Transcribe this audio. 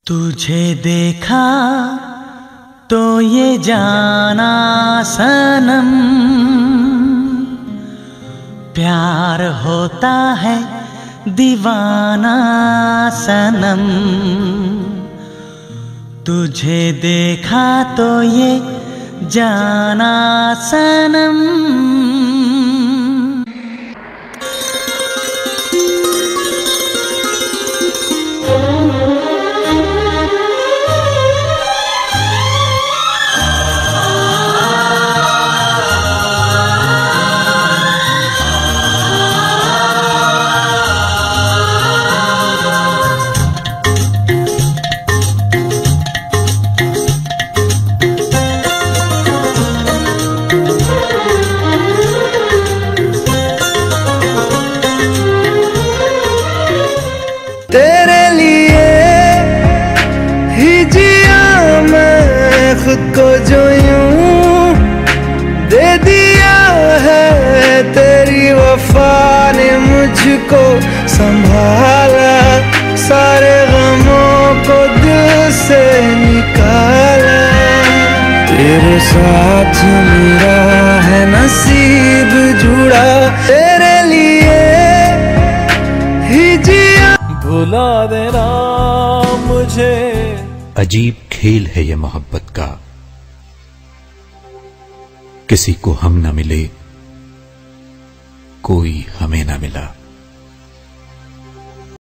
तुझे देखा तो ये जाना सनम, प्यार होता है दीवाना सनम। तुझे देखा तो ये जाना सनम। तेरे लिए ही जिया मैं खुद को जो यूं दे दिया है, तेरी वफा ने मुझको संभाला, सारे गमों को दिल से निकाला। तेरे साथ मेरा है नसीब जुड़ा, तेरे लिए ही जिया भुला देना मुझे। अजीब खेल है ये मोहब्बत का, किसी को हम न मिले, कोई हमें न मिला।